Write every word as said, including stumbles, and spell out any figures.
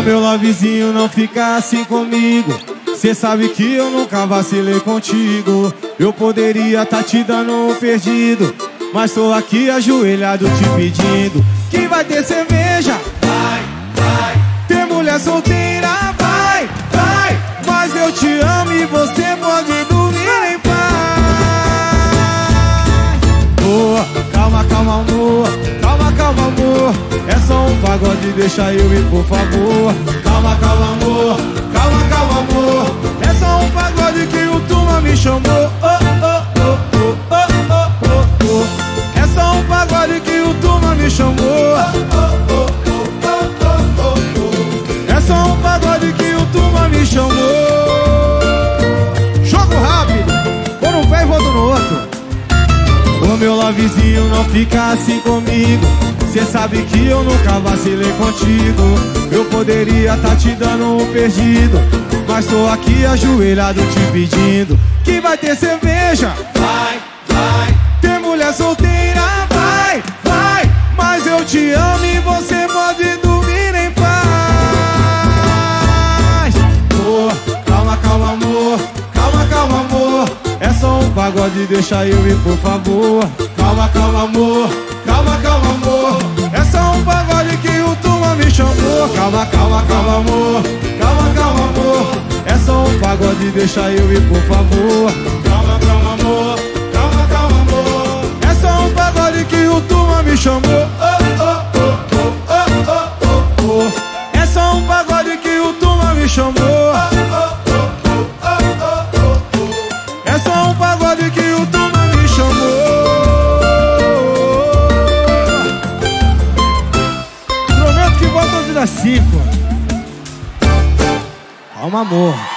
meu lovezinho, não fica assim comigo. Cê sabe que eu nunca vacilei contigo. Eu poderia tá te dando um perdido, mas tô aqui ajoelhado te pedindo. Que vai ter cerveja, vai, vai. Ter mulher solteira, vai, vai. Mas eu te amo e você pode dormir em paz. Boa, calma, calma, amor. Calma, calma, amor. É só um pagode, deixa eu ir, por favor. Calma, calma, amor. Calma, calma, amor. É só um pagode que o Tuma me chamou. Oh, oh, oh, oh, oh, oh, oh, oh. É só um pagode que o Tuma me chamou. Oh, oh, oh, oh, oh, oh, oh. É só um pagode que o Tuma me chamou. Jogo rápido, vou num pé e vou no outro. Ô meu lovezinho, não fica assim comigo. Cê sabe que eu nunca vacilei contigo. Eu poderia tá te dando um perdido, mas tô aqui ajoelhado te pedindo. Que vai ter cerveja, vai, vai. Ter mulher solteira, vai, vai. Mas eu te amo e você pode dormir em paz. Boa, calma, calma, amor. Calma, calma, amor. É só um pagode, deixa eu ir, por favor. Calma, calma, amor. Calma, calma, amor. É só um pagode que o Tuma me chamou. Calma, calma, calma, amor. Calma, calma, amor. É só um pagode, deixa eu ir, por favor. Calma, calma, amor. Calma, calma, amor. É só um pagode que o Tuma me chamou. Oh, oh, oh, oh, oh, oh, oh, oh. É só um pagode que o Tuma me chamou. Oh, oh, oh, oh, oh, oh, oh. É só um pagode que o Tuma me chamou. Prometo que volto às cinco. Calma, amor.